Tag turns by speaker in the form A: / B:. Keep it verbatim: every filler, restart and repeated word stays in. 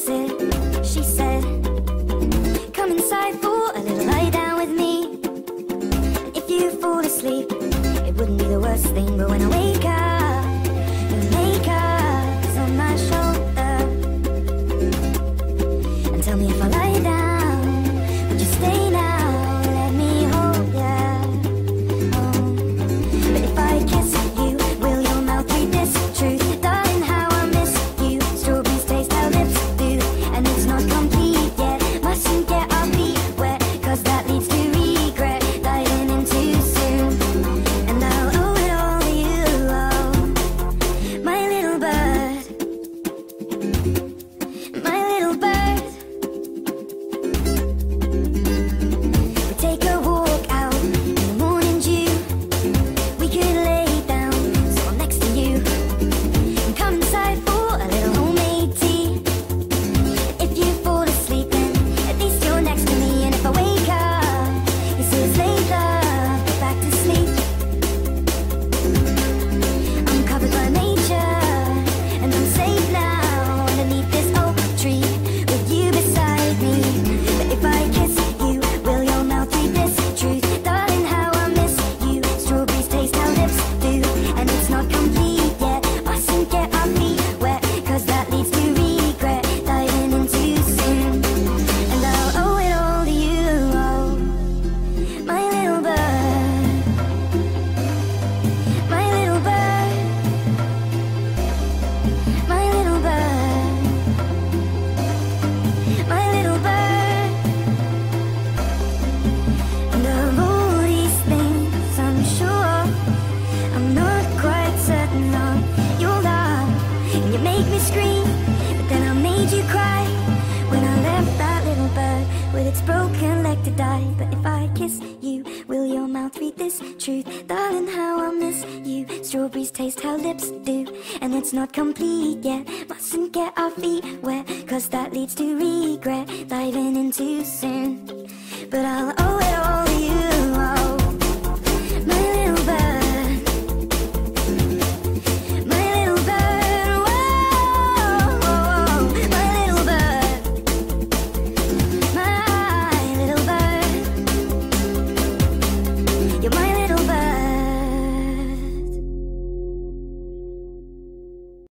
A: was it? She said, come inside for a little lie down with me. And if you fall asleep, it wouldn't be the worst thing. But when I wake up, your makeup's on my shoulder. And tell me if I lie down, would you stay now? Let me hold ya. Oh. But if I kiss you, will your mouth read this truth? Darling, how I miss you. Strawberries taste how lips do, and it's not complete yet. Mustn't get our feet wet, cause that leads to regret. Diving in too soon, and I'll owe it all to you. Oh, my little bird, my little bird. We take a walk out in the morning dew. We could lay down so I'm next to you, and come inside for a little homemade tea. If you fall asleep, then at least you're next to me. And if I wake up, you say it's late, love, get back to sleep. I'm covered by nature, and I'm safe now underneath this oak tree with you beside me. But if I kiss you, will your mouth read this truth? Darling, how I miss you. Strawberries taste how lips do, and it's not complete yet. Mustn't get our feet wet, cause that leads to regret. Diving in too soon, and I'll owe it all to you. Oh, my little bird, my little bird, my little bird, my little bird. And of all these things, I'm sure I'm not quite certain of your love. And you make me scream, but then I made you cry when I left that little bird with its broken leg to die. But if I kiss you, will your mouth read this truth? Darling, how I miss you. Strawberries taste how lips do, and it's not complete yet. Mustn't get our feet wet, cause that leads to regret. Diving in too soon, but I'll owe it all